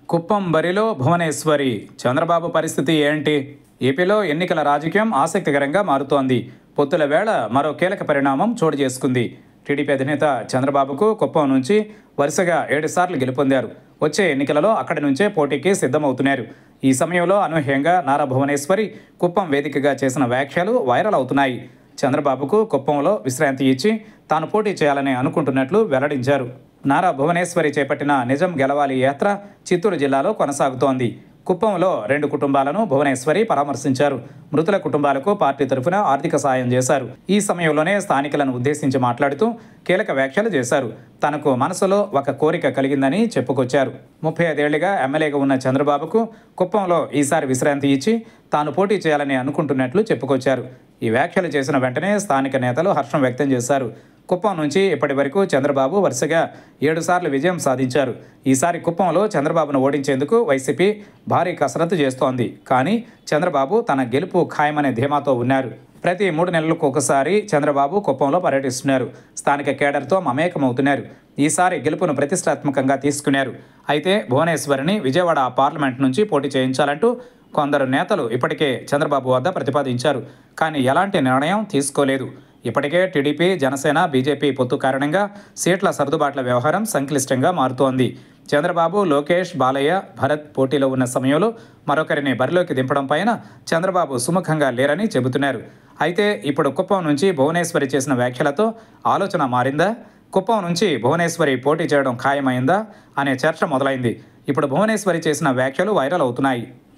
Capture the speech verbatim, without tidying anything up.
కుప్పం బరిలో భువనేశ్వరి. చంద్రబాబు పరిస్థితి ఏంటి? ఏపీలో ఎన్నికల రాజకీయం ఆసక్తికరంగా మారుతోంది. పొత్తుల వేళ మరో కీలక పరిణామం చోటు చేసుకుంది. టీడీపీ అధినేత చంద్రబాబుకు కుప్పం నుంచి వరుసగా ఏడుసార్లు గెలుపొందారు. వచ్చే ఎన్నికలలో అక్కడి నుంచే పోటీకి సిద్ధమవుతున్నారు. ఈ సమయంలో అనూహ్యంగా నారా భువనేశ్వరి కుప్పం వేదికగా చేసిన వ్యాఖ్యలు వైరల్ అవుతున్నాయి. చంద్రబాబుకు కుప్పంలో విశ్రాంతి ఇచ్చి తాను పోటీ చేయాలని అనుకుంటున్నట్లు వెల్లడించారు. నారా భువనేశ్వరి చేపట్టిన నిజం గెలవాలి యాత్ర చిత్తూరు జిల్లాలో కొనసాగుతోంది. కుప్పంలో రెండు కుటుంబాలను భువనేశ్వరి పరామర్శించారు. మృతుల కుటుంబాలకు పార్టీ తరఫున ఆర్థిక సాయం చేశారు. ఈ సమయంలోనే స్థానికులను ఉద్దేశించి మాట్లాడుతూ కీలక వ్యాఖ్యలు చేశారు. తనకు మనసులో ఒక కోరిక కలిగిందని చెప్పుకొచ్చారు. ముప్పై ఐదేళ్లుగా ఎమ్మెల్యేగా ఉన్న చంద్రబాబుకు కుప్పంలో ఈసారి విశ్రాంతి ఇచ్చి తాను పోటీ చేయాలని అనుకుంటున్నట్లు చెప్పుకొచ్చారు. ఈ వ్యాఖ్యలు చేసిన వెంటనే స్థానిక నేతలు హర్షం వ్యక్తం చేశారు. కుప్పం నుంచి ఇప్పటి వరకు చంద్రబాబు వరుసగా ఏడుసార్లు విజయం సాధించారు. ఈసారి కుప్పంలో చంద్రబాబును ఓడించేందుకు వైసీపీ భారీ కసరత్తు చేస్తోంది. కానీ చంద్రబాబు తన గెలుపు ఖాయమనే ధీమాతో ఉన్నారు. ప్రతి మూడు నెలలకు ఒకసారి చంద్రబాబు కుప్పంలో పర్యటిస్తున్నారు. స్థానిక కేడర్తో మమేకమవుతున్నారు. ఈసారి గెలుపును ప్రతిష్టాత్మకంగా తీసుకున్నారు. అయితే భువనేశ్వరిని విజయవాడ పార్లమెంట్ నుంచి పోటీ చేయించాలంటూ కొందరు నేతలు ఇప్పటికే చంద్రబాబు వద్ద ప్రతిపాదించారు. కానీ ఎలాంటి నిర్ణయం తీసుకోలేదు. ఇప్పటికే టీడీపీ, జనసేన, బీజేపీ పొత్తు కారణంగా సీట్ల సర్దుబాట్ల వ్యవహారం సంక్లిష్టంగా మారుతోంది. చంద్రబాబు, లోకేష్, బాలయ్య, భరత్ పోటీలో ఉన్న సమయంలో మరొకరిని బరిలోకి దింపడం పైన చంద్రబాబు సుముఖంగా లేరని చెబుతున్నారు. అయితే ఇప్పుడు కుప్పం నుంచి భువనేశ్వరి చేసిన వ్యాఖ్యలతో ఆలోచన మారిందా? కుప్పం నుంచి భువనేశ్వరి పోటీ చేయడం ఖాయమైందా అనే చర్చ మొదలైంది. ఇప్పుడు భువనేశ్వరి చేసిన వ్యాఖ్యలు వైరల్ అవుతున్నాయి.